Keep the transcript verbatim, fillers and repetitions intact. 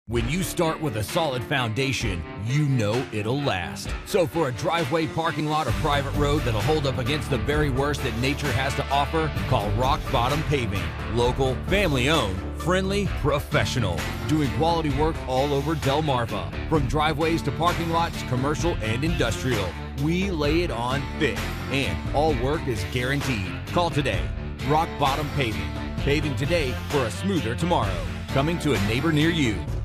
When you start with a solid foundation, you know it'll last. So for a driveway, parking lot, or private road that'll hold up against the very worst that nature has to offer, call Rock Bottom Paving. Local, family-owned, friendly, professional. Doing quality work all over Delmarva. From driveways to parking lots, commercial and industrial. We lay it on thick, and all work is guaranteed. Call today. Rock Bottom Paving. Paving today for a smoother tomorrow. Coming to a neighbor near you.